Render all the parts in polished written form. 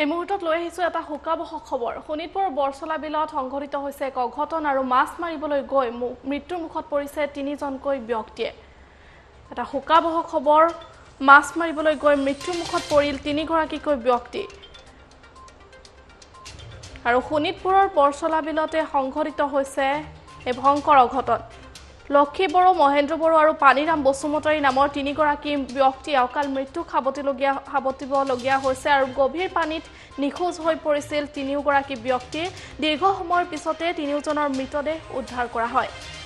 এই মুহূৰ্তত লৈ আহিছো এটা শোকাবহ খবৰ শোণিতপুৰ বৰছলা বিলত সংঘটিত হৈছে এক অঘটন আৰু মাছ মাৰিবলৈ গৈ মৃত্যুৰ মুখত পৰিছে তিনিজনকৈ ব্যক্তিয়ে এটা শোকাবহ খবৰ মাছ মাৰিবলৈ গৈ মৃত্যুৰ মুখত পৰিল তিনিগৰাকীকৈ ব্যক্তি আৰু শোণিতপুৰৰ বৰছলা বিলতে সংঘটিত হৈছে এই ভয়ংকৰ অঘটন লক্ষী বড়ো মহেন্দ্ৰ বড়ো আৰু পানীৰাম বসুমতাৰী নামৰ তিনিগৰাকী ব্যক্তি অকাল মৃত্যু খাবতিবলগীয়া হৈছে আৰু গভীৰ পানীত নিখোজ হৈ পৰিছিল তিনিওগৰাকী ব্যক্তি দীৰ্ঘ সময়ৰ পিছতে তিনিওজনৰ মৃতদেহ উদ্ধাৰ কৰা হয়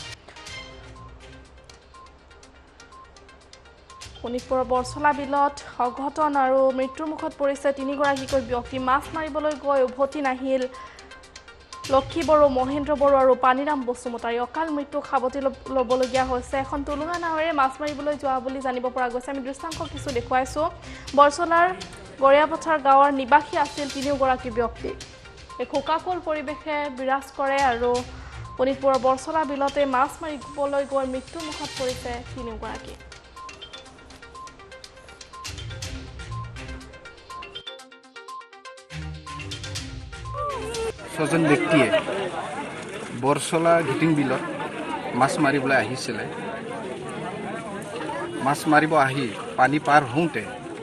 শোণিতপুৰৰ বৰছলা বিলত অঘটন আৰু মৃত্যুৰ মুখত পৰিছে তিনিগৰাকীকৈ ব্যক্তি মাছ মাৰিবলৈ গৈ উভতি নাহিল লক্ষী বড়ো মহেন্দ্ৰ বড়ো আৰু পানীৰাম বসুমতাৰী অকাল মৃত্যু খাবতি ল'বলগীয়া হৈছে এখন তুলুঙা নাৱেৰে মাছ মাৰিবলৈ যোৱা বুলি জানিব পৰা গৈছে আমি দৃশ্যাংশ কিছু দেখুৱাইছো বৰছলাৰ গৰিয়াপথাৰ গাঁৱৰ নিবাসী আছিল তিনিওগৰাকী ব্যক্তি এই শোকাকুল পৰিৱেশে বিৰাজ কৰে আৰু শোণিতপুৰৰ বৰছলা বিলতে মাছ মাৰিবলৈ গৈ মৃত্যুৰ মুখত পৰিছে তিনিওগৰাকী ছজন ব্যক্তিয়ে বৰছলা ঘিটিং বিলত মাছ মাৰিবলৈ আহিছিলে মাছ মাৰিব আহি পানী পাৰ হওঁতে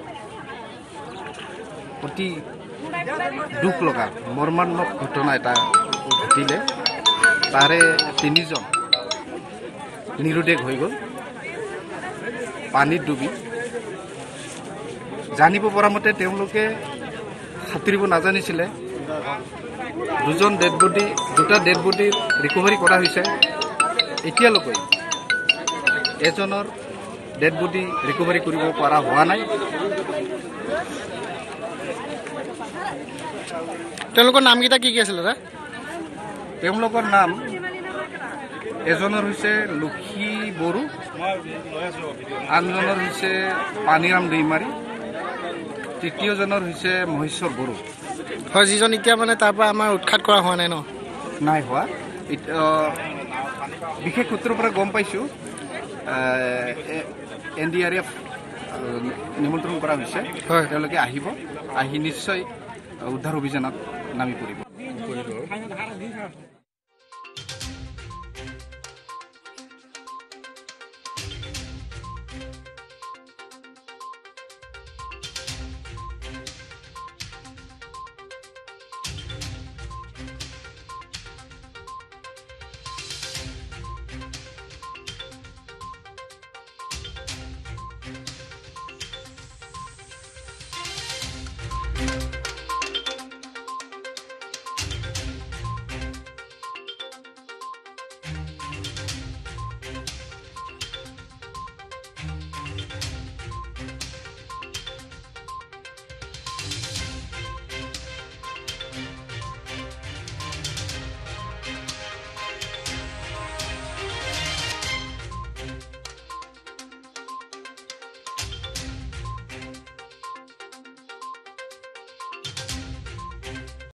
অতি দুখ লগা মৰ্মান্তিক ঘটনা এটা ঘটিলে তাৰে তিনিজন নিৰুদ্দেশ হৈ গ'ল পানীত ডুবি জানিব পৰা মতে তেওঁলোকে সাঁতুৰিব নাজানিছিলে দুটা ডেড বডি ৰিকভাৰী কৰা হৈছে এতিয়ালৈকে এজনৰ ডেড বডি ৰিকভাৰী কৰিব পৰা হোৱা নাই তেওঁলোকৰ নামকেইটা কি আছিল দাদা তেওঁলোকৰ নাম এজনৰ হৈছে লক্ষী বড়ো আনজনৰ হৈছে পানীৰাম দৈমাৰী তৃতীয়জনৰ হৈছে মহেশ্বৰ বড়ো হয় যিজন এতিয়া মানে তাৰ পৰা আমাৰ উৎখাত কৰা হোৱা নাই ন নাই হোৱা বিশেষ সূত্ৰৰ পৰা গম পাইছোঁ NDRF নিমন্ত্ৰণ কৰা হৈছে তেওঁলোকে আহিব আহি নিশ্চয় উদ্ধাৰ অভিযানত নামি পৰিব